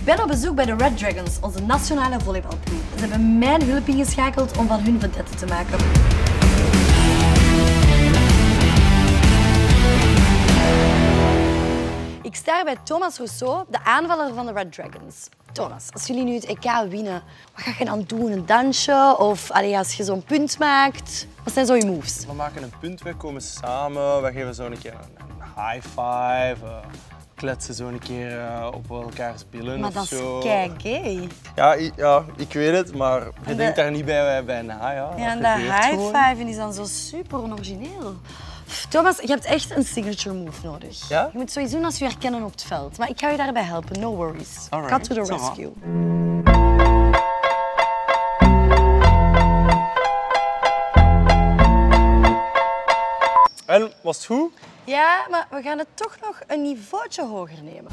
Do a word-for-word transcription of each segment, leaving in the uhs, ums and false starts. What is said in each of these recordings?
Ik ben op bezoek bij de Red Dragons, onze nationale volleybalploeg. Ze hebben mijn hulp ingeschakeld om van hun vedette te maken. Ik sta bij Tomas Rousseaux, de aanvaller van de Red Dragons. Thomas, als jullie nu het E K winnen, wat ga je dan doen? Een dansje? Of allee, als je zo'n punt maakt? Wat zijn zo je moves? We maken een punt, we komen samen, we geven zo een keer een high five, uh, kletsen zo een keer uh, op elkaars billen maar of dat zo. is kei gay. Ja, ja, ik weet het, maar je de... denkt daar niet bij, bij na. Ja, ja en dat high five is dan zo super onorigineel. Thomas, je hebt echt een signature move nodig. Ja? Je moet sowieso als je herkennen op het veld. Maar ik ga je daarbij helpen, no worries. Alright. Cut to the rescue. En, was het goed? Ja, maar we gaan het toch nog een niveautje hoger nemen.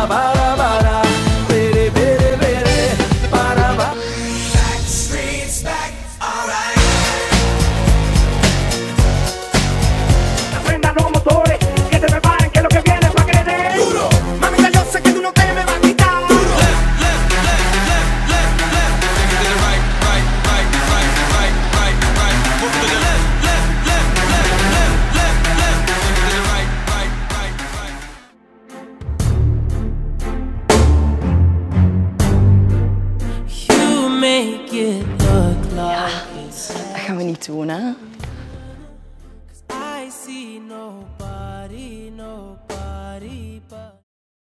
Ja, dat gaan we niet doen, hè?